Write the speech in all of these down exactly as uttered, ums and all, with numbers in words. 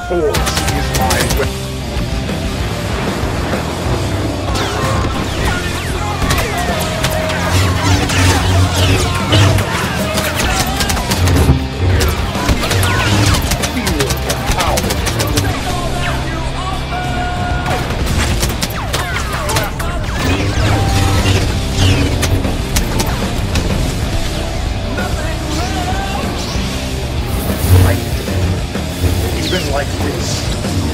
Force is my weapon. Like this.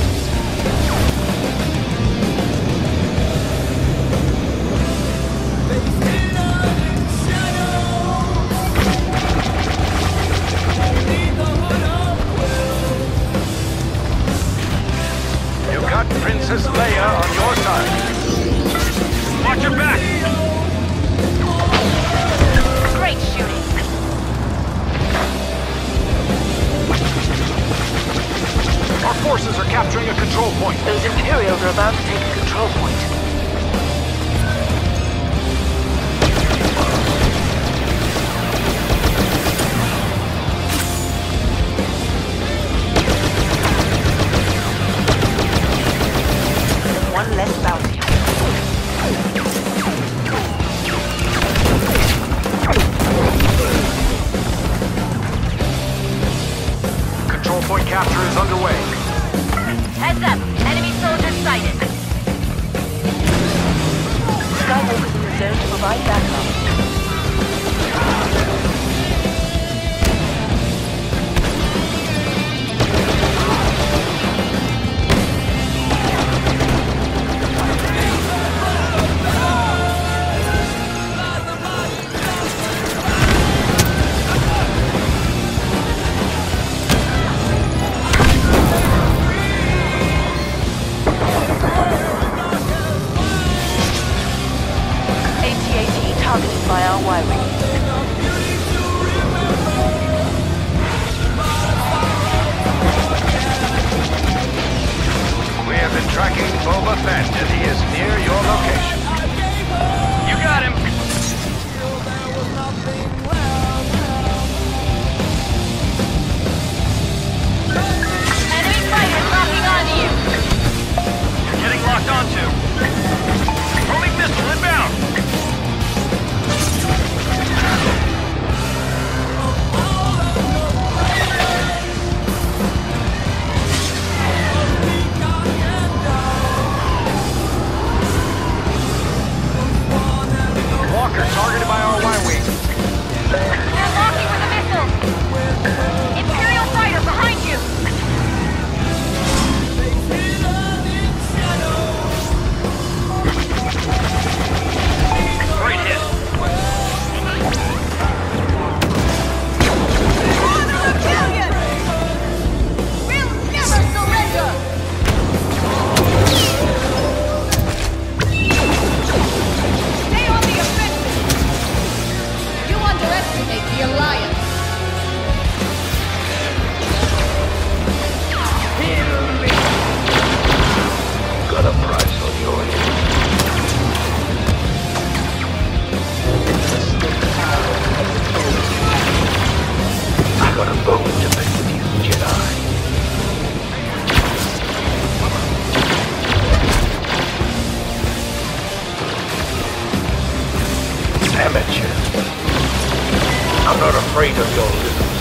You got Princess Leia on your side. Watch your back! Great shooting. Our forces are capturing a control point. Those Imperials are about to take a control point. One less bounty. Control point capture is underway. Heads up! Enemy soldiers sighted. Skywalker's in the zone to provide backup. Targeted by our wiring. We have been tracking Boba Fett, and he is near your location. You got him! Enemy fighters locking onto you! You're getting locked onto. Homing missile inbound! Walker targeted by our Y-wing. They're locking with a missile! Imperial fighter behind you! Great hit. Honor rebellion! We'll never surrender! Stay on the offensive! You underestimate the Alliance! Got a price on your head. I got a bone to pick with you, Jedi. Amateur. I'm not afraid of your little